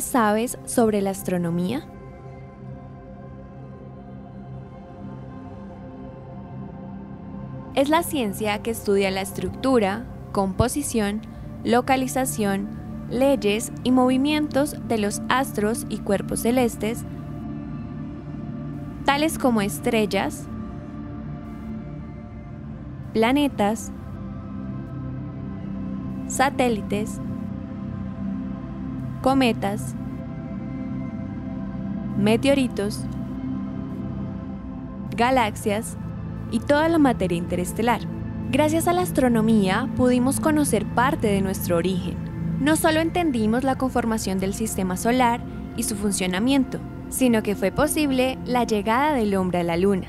sabes sobre la astronomía? Es la ciencia que estudia la estructura, composición, localización, leyes y movimientos de los astros y cuerpos celestes, tales como estrellas, planetas, satélites, cometas, meteoritos, galaxias y toda la materia interestelar. Gracias a la astronomía pudimos conocer parte de nuestro origen. No solo entendimos la conformación del sistema solar y su funcionamiento, sino que fue posible la llegada del hombre a la Luna.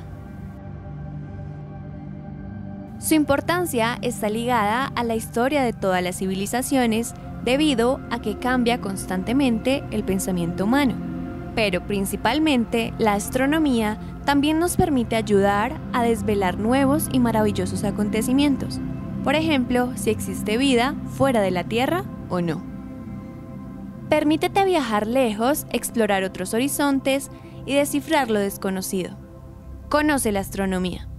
Su importancia está ligada a la historia de todas las civilizaciones debido a que cambia constantemente el pensamiento humano. Pero principalmente la astronomía también nos permite ayudar a desvelar nuevos y maravillosos acontecimientos. Por ejemplo, si existe vida fuera de la Tierra o no. Permítete viajar lejos, explorar otros horizontes y descifrar lo desconocido. Conoce la astronomía.